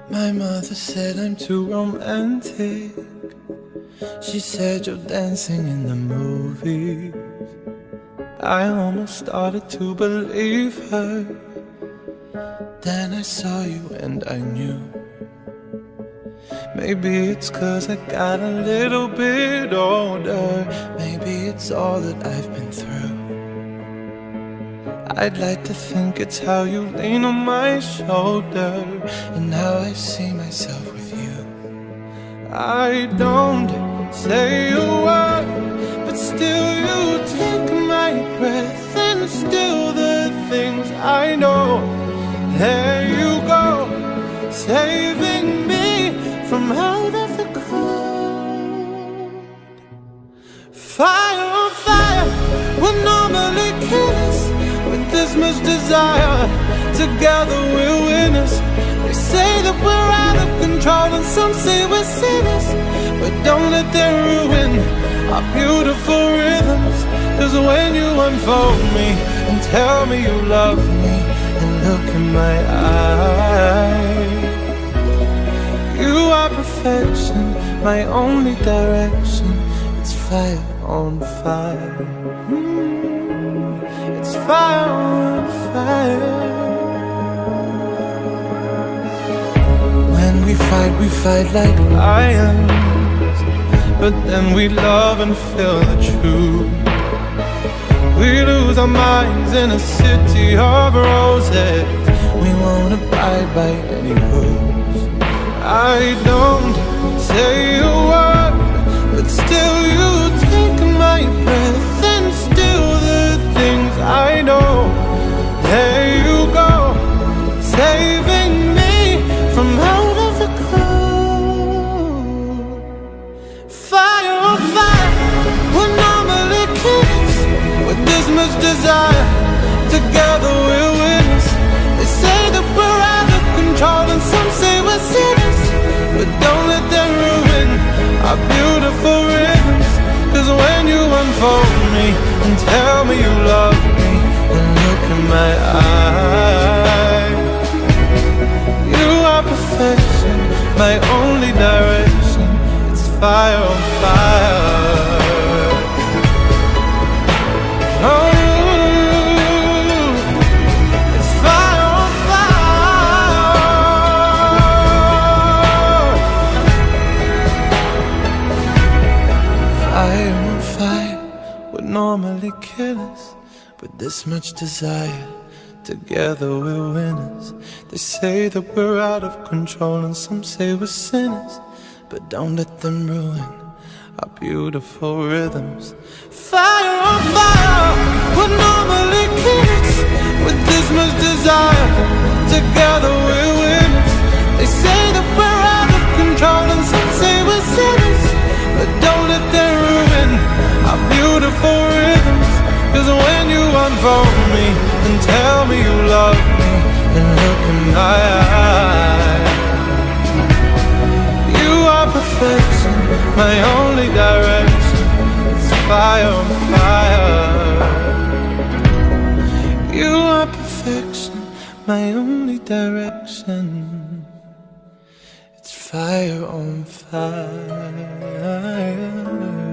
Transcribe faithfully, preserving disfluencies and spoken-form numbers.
My mother said I'm too romantic. She said you're dancing in the movies. I almost started to believe her. Then I saw you and I knew. Maybe it's 'cause I got a little bit older. Maybe it's all that I've been through. I'd like to think it's how you lean on my shoulder and how I see myself with you. I don't say a word, but still you take my breath, and still the things I know. There you go, saving me from out of the cold. Fire on fire, we're normally killers. With this much desire, together we're winners. They say that we're out of control and some say we're sinners, but don't let them ruin our beautiful rhythms. 'Cause when you unfold me and tell me you love me and look in my eyes, you are perfection, my only direction. It's fire on fire. mm, It's fire on fire. When we fight, we fight like lions, but then we love and feel the truth. We lose our minds in a city of roses. We won't abide by any rules. I don't say a word, but still you take my breath, and still the things I know. There you go, saving me from out of the cold. Fire on fire, we're normally kids. With this much desire, together we're winners. They say that we're out of control and some say we're sinners, but don't let them ruin our beautiful rhythms. 'Cause when you unfold me and tell me you love me and look in my eyes, you are perfection, my only direction. It's fire on fire. Oh, it's fire on fire. Fire on fire, we're normally killers. With this much desire, together we're winners. They say that we're out of control and some say we're sinners, but don't let them ruin our beautiful rhythms. Fire on fire, we're normally kids. With this much desire, together we're winners. They say that we're out of control and some say we're sinners, but don't let them ruin our beautiful rhythms. 'Cause when you unfold me and tell me you love me and look in my eyes, you are perfection, my only direction. It's fire on fire. You are perfection, my only direction. It's fire on fire.